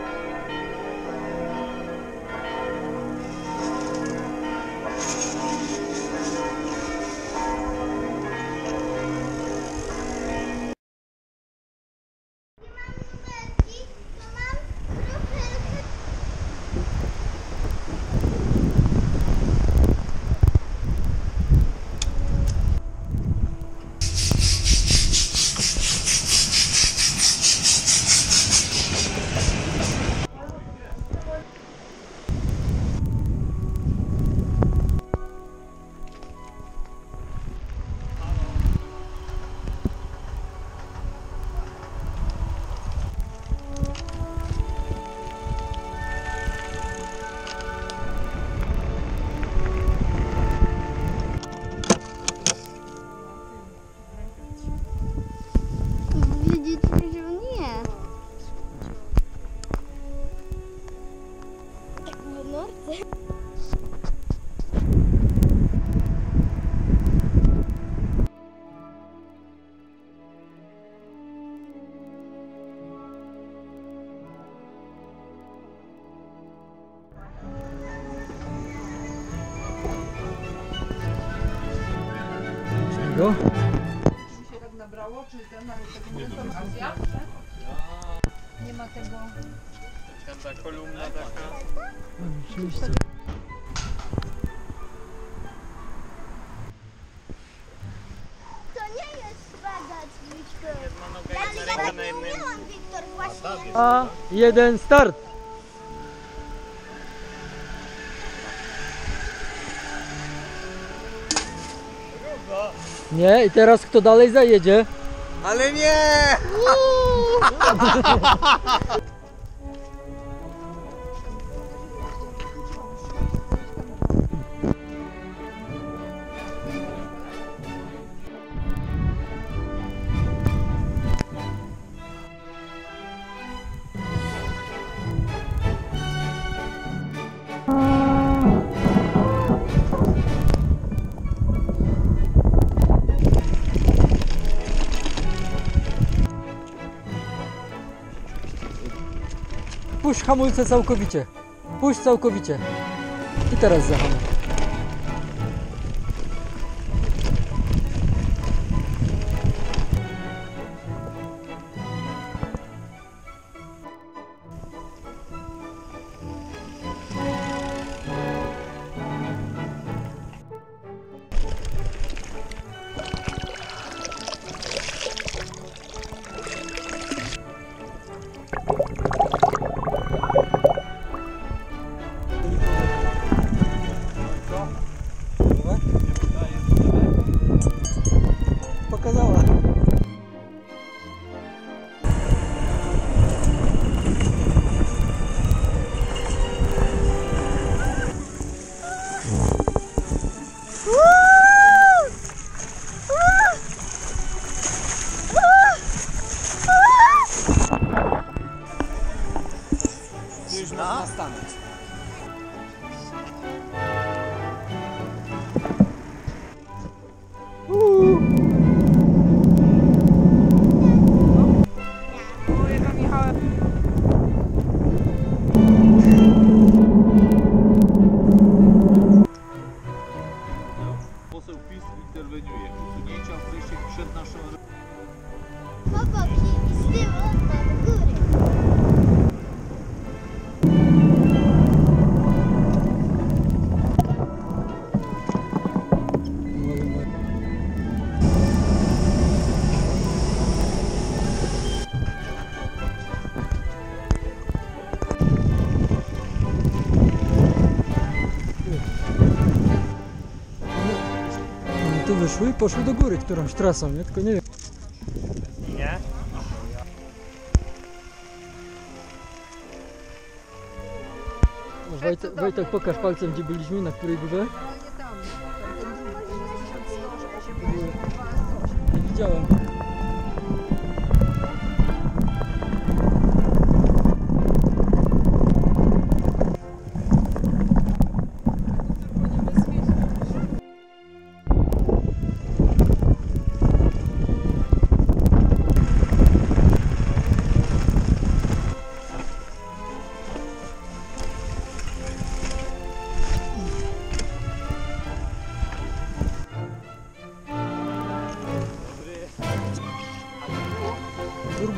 Go. Mi się tak nabrało, czy ten nawet tego Azja? Nie ma tego. Ta kolumna taka. Oczywiście. To nie jest szpagać, Wiktor. Jedna noga, jedna ręka na jednym. Miałam, Wiktor, właśnie. A jeden start. Nie, i teraz kto dalej zajedzie? Ale nie! Puść hamulce całkowicie. Puść całkowicie. I teraz zahamuj. Pokazała. Już można stanąć. Poseł PiS interweniuje. Usunięcia w wejściach przed naszą... Po boki i z tyłu do góry. Tu wyszły i poszły do góry którąś trasą, nie? Tylko nie wiem. Nie? Wojtek, pokaż palcem, gdzie byliśmy, na której górze. Ale nie tam. Ten drugi, że jest 1182. Nie widziałem.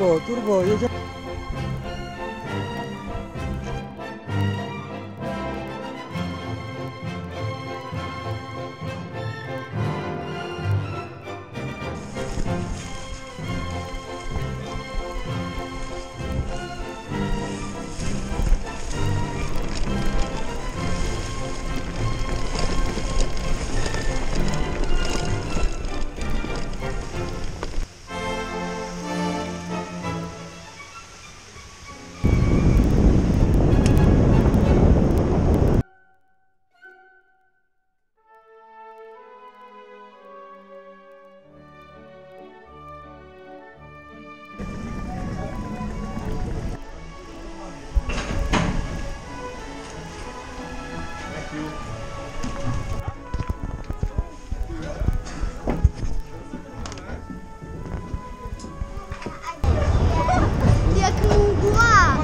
turbo, jedziemy. Jak mgła.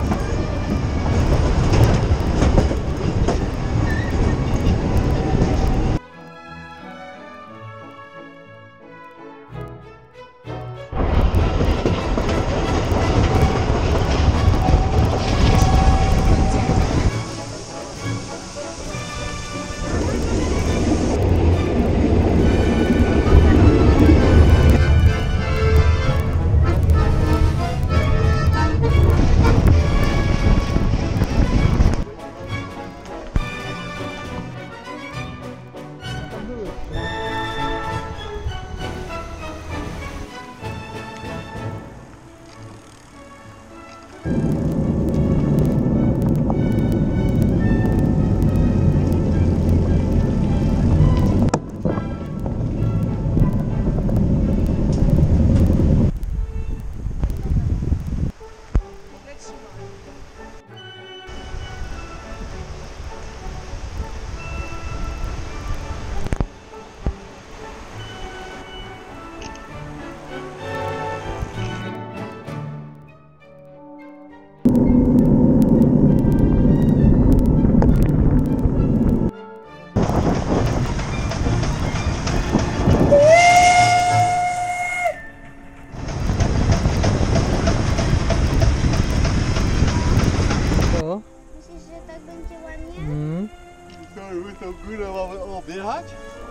O, Myślisz, że tak będzie ładnie? My tą górę mamy objechać?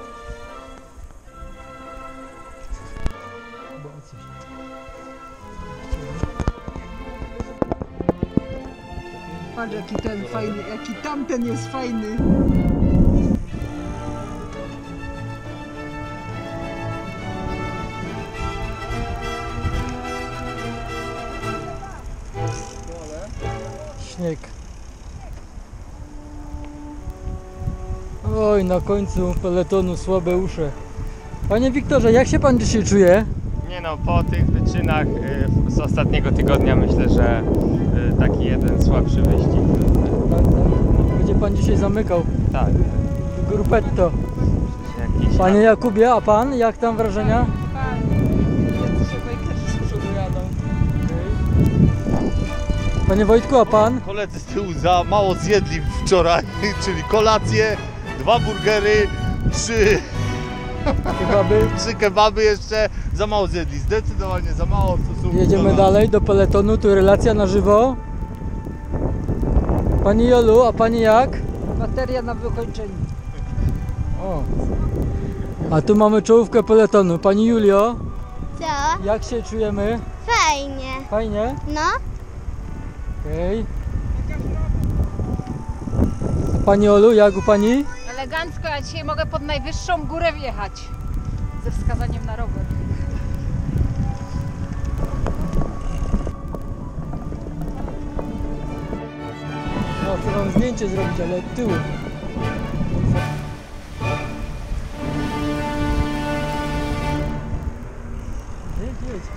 Patrz jaki ten fajny, jaki tamten jest fajny. śnieg. Oj, na końcu peletonu słabe uszy. Panie Wiktorze, jak się pan dzisiaj czuje? Nie no, po tych wyczynach z ostatniego tygodnia myślę, że taki jeden słabszy wyścig. Tak, tak. Będzie pan dzisiaj zamykał Tak, grupetto. jakiś Panie Jakubie, a pan? Jak tam wrażenia? Panie Wojtku, a pan? Koledzy z tyłu za mało zjedli wczoraj, czyli kolację, 2 burgery, 3 Kebaby. kebaby jeszcze, za mało zjedli, zdecydowanie za mało. Co są Jedziemy dalej do peletonu, tu relacja na żywo. Pani Jolu, a pani jak? Bateria na wykończeniu. O. A tu mamy czołówkę peletonu. Pani Julio, Co? jak się czujemy? Fajnie. Fajnie? No? Okej. A pani Olu, jak u pani? Elegancko, ja dzisiaj mogę pod najwyższą górę wjechać. Ze wskazaniem na rower. No, chcę wam zdjęcie zrobić, ale od tyłu. Jedź, jedź.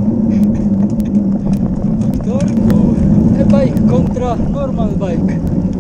Wiktorku, e-bike kontra normal bike.